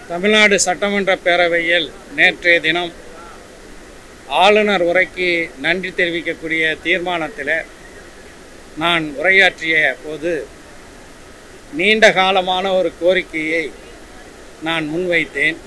தமிழ்நாடு சட்டமன்ற பேரவையில் நேற்றைய தினம் ஆளுநர் உரைக்கு நன்றி தெரிவிக்கக்கூடிய தீர்மானத்தில் நான் உரையாற்றிய போது நீண்ட காலமான ஒரு கோரிக்கையை நான் முன்வைத்தேன்.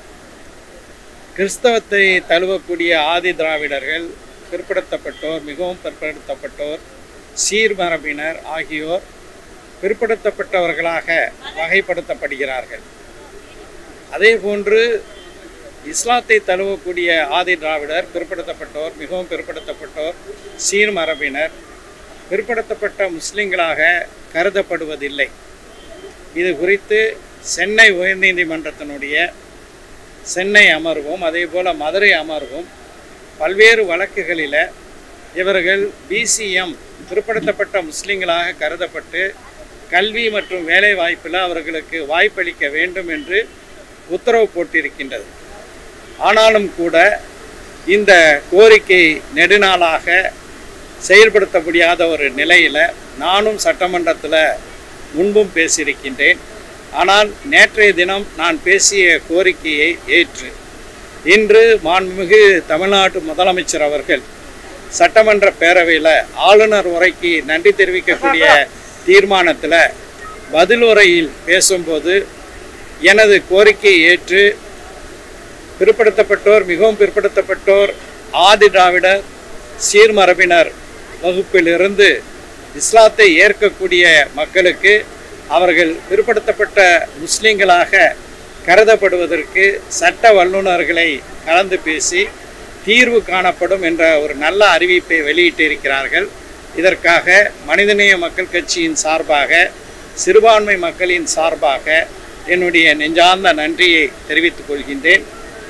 கிறிஸ்தவத்தை தழுவக்கூடிய ஆதி திராவிடர்கள், பிற்படுத்தப்பட்டோர், மிகவும் பிற்படுத்தப்பட்டோர், சீர்மரபினர் ஆகியோர் பிற்படுத்தப்பட்டவர்களாக வகைப்படுத்தப்படுகிறார்கள். அதேபோன்று இஸ்லாத்தை தழுவக்கூடிய ஆதி திராவிடர், பிற்படுத்தப்பட்டோர், மிகவும் பிற்படுத்தப்பட்டோர், சீர்மரபினர் பிற்படுத்தப்பட்ட முஸ்லிம்களாக கருதப்படுவதில்லை. இது குறித்து சென்னை உயர்நீதிமன்றத்தினுடைய சென்னை அமர்வும் அதேபோல் மதுரை அமர்வும் பல்வேறு வழக்குகளில் இவர்கள் பிசிஎம் பிற்படுத்தப்பட்ட முஸ்லிம்களாக கருதப்பட்டு கல்வி மற்றும் வேலை வாய்ப்பில் அவர்களுக்கு வாய்ப்பளிக்க வேண்டும் என்று உத்தரவு போட்டிருக்கின்றது. ஆனாலும் கூட இந்த கோரிக்கை நெடுநாளாக செயல்படுத்த முடியாத ஒரு நிலையில் நானும் சட்டமன்றத்தில் முன்பும் பேசியிருக்கின்றேன். ஆனால் நேற்றைய தினம் நான் பேசிய கோரிக்கையை ஏற்று இன்று மாண்புமிகு தமிழ்நாட்டு முதலமைச்சர் அவர்கள் சட்டமன்ற பேரவையில் ஆளுநர் உரைக்கு நன்றி தெரிவிக்கக்கூடிய தீர்மானத்தில் பதில் உரையில் பேசும்போது எனது கோரிக்கையை ஏற்று பிற்படுத்தப்பட்டோர், மிகவும் பிற்படுத்தப்பட்டோர், ஆதி திராவிடர், சீர்மரபினர் வகுப்பிலிருந்து இஸ்லாத்தை ஏற்கக்கூடிய மக்களுக்கு அவர்கள் பிற்படுத்தப்பட்ட முஸ்லிம்களாக கருதப்படுவதற்கு சட்ட வல்லுநர்களை கலந்து பேசி தீர்வு காணப்படும் என்ற ஒரு நல்ல அறிவிப்பை வெளியிட்டிருக்கிறார்கள். இதற்காக மனிதநேய மக்கள் கட்சியின் சார்பாக, சிறுபான்மை மக்களின் சார்பாக என்னுடைய நெஞ்சார்ந்த நன்றியை தெரிவித்துக் கொள்கின்றேன்.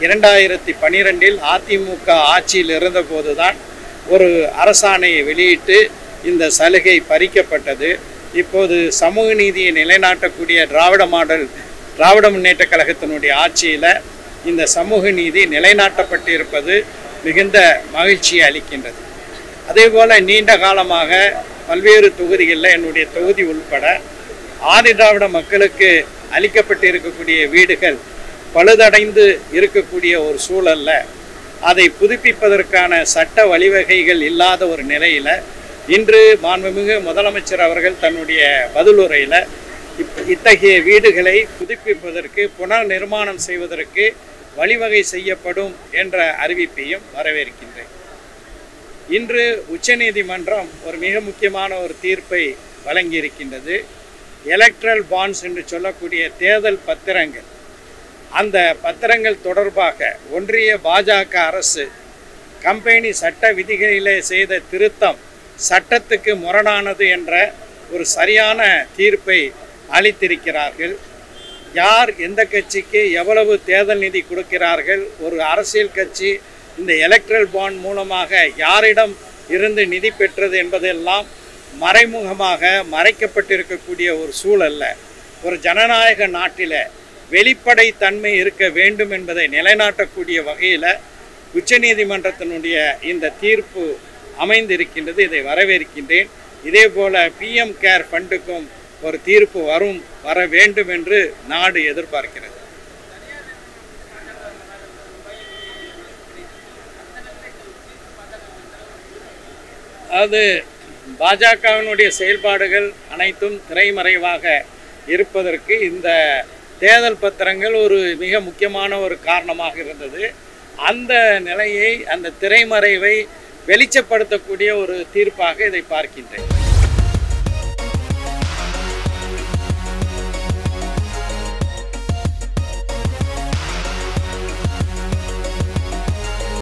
2012 அதிமுக ஆட்சியில் இருந்தபோதுதான் ஒரு அரசாணையை வெளியிட்டு இந்த சலுகை பறிக்கப்பட்டது. இப்போது சமூக நீதியை நிலைநாட்டக்கூடிய திராவிட முன்னேற்ற கழகத்தினுடைய ஆட்சியில் இந்த சமூக நீதி நிலைநாட்டப்பட்டிருப்பது மிகுந்த மகிழ்ச்சியை அளிக்கின்றது. அதேபோல் நீண்ட காலமாக பல்வேறு தொகுதிகளில் என்னுடைய தொகுதி உள்பட ஆதி திராவிட மக்களுக்கு அளிக்கப்பட்டு இருக்கக்கூடிய வீடுகள் பழுதடைந்து இருக்கக்கூடிய ஒரு சூழலில் அதை புதுப்பிப்பதற்கான சட்ட வழிவகைகள் இல்லாத ஒரு நிலையில் இன்று மாண்புமிகு முதலமைச்சர் அவர்கள் தன்னுடைய பதிலுரையில் இத்தகைய வீடுகளை புதுப்பிப்பதற்கு, புனர் நிர்மாணம் செய்வதற்கு வழிவகை செய்யப்படும் என்ற அறிவிப்பையும் வரவேற்கின்றேன். இன்று உச்சநீதிமன்றம் ஒரு மிக முக்கியமான ஒரு தீர்ப்பை வழங்கியிருக்கின்றது. எலக்ட்ரல் பாண்ட்ஸ் என்று சொல்லக்கூடிய தேர்தல் பத்திரங்கள், அந்த பத்திரங்கள் தொடர்பாக ஒன்றிய பாஜக அரசு கம்பெனி சட்ட விதிகளிலே செய்த திருத்தம் சட்டத்துக்கு முரணானது என்ற ஒரு சரியான தீர்ப்பை அளித்திருக்கிறார்கள். யார் எந்த கட்சிக்கு எவ்வளவு தேர்தல் நிதி கொடுக்கிறார்கள், ஒரு அரசியல் கட்சி இந்த எலக்ட்ரல் பாண்ட் மூலமாக யாரிடம் இருந்து நிதி பெற்றது என்பதெல்லாம் மறைமுகமாக மறைக்கப்பட்டிருக்கக்கூடிய ஒரு சூழல்ல ஒரு ஜனநாயக நாட்டில் வெளிப்படை தன்மை இருக்க வேண்டும் என்பதை நிலைநாட்டக்கூடிய வகையில் உச்சநீதிமன்றத்தினுடைய இந்த தீர்ப்பு அமைந்திருக்கின்றது. இதை வரவேற்கின்றேன். இதே போல் பிஎம் கேர் ஃபண்டுக்கும் ஒரு தீர்ப்பு வர வேண்டும் என்று நாடு எதிர்பார்க்கிறது. அது பாஜகவினுடைய செயல்பாடுகள் அனைத்தும் திரைமறைவாக இருப்பதற்கு இந்த தேர்தல் பத்திரங்கள் ஒரு மிக முக்கியமான ஒரு காரணமாக இருந்தது. அந்த நிலையை, அந்த திரைமறைவை வெளிச்சப்படுத்தக்கூடிய ஒரு தீர்ப்பாக இதை பார்க்கின்றேன்.